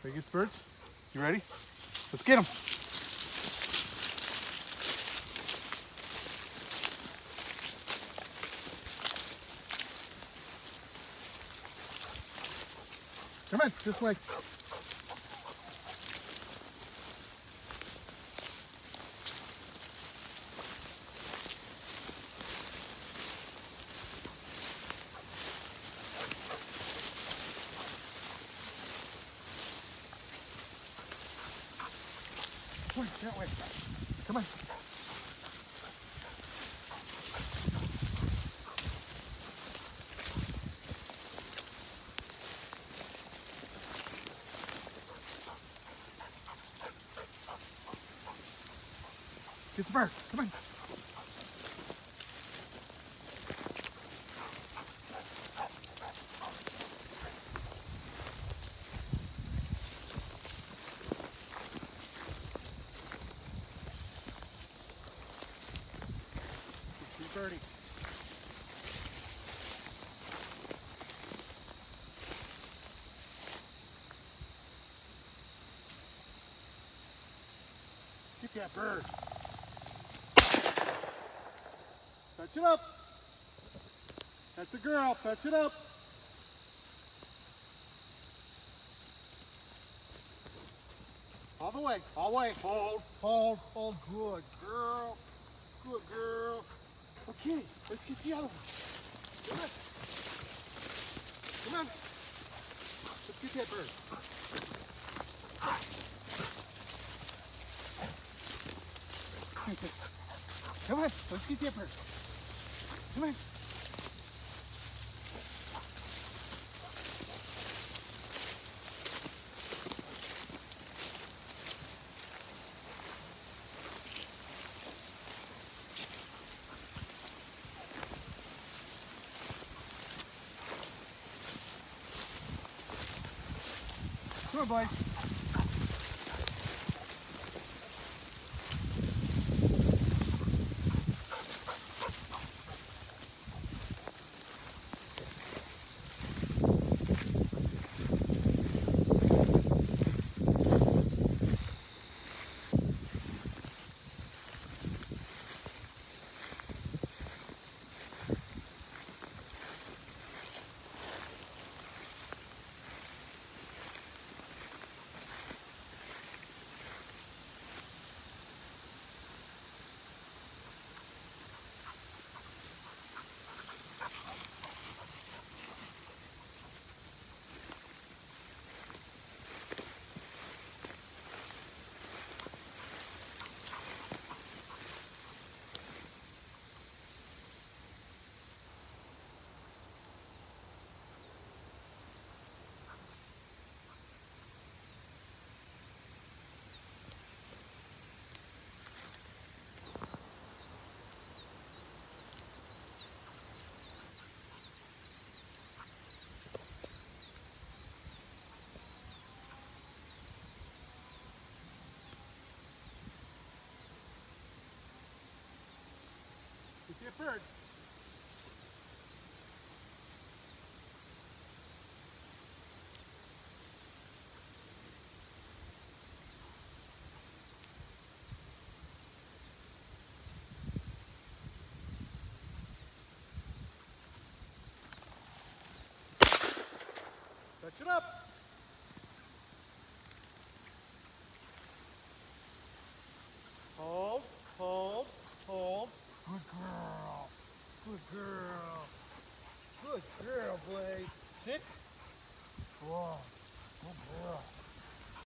Ready to get the birds? You ready? Let's get them. Come on, this way. Come on, that way. Come on. Get the bird. Come on. Keep birdie. Get that bird. Fetch it up. That's a girl. Fetch it up. All the way. All the way. Hold. Hold. Hold. Good girl. Good girl. Okay. Let's get the other one. Come on. Come on. Let's get that bird. Come on. Let's get that bird. Come on. Come on, boys. Get that bird. Touch it up. Hold, hold, hold. Good girl. Good girl. Good girl, Blade. Sit. Whoa. Good girl.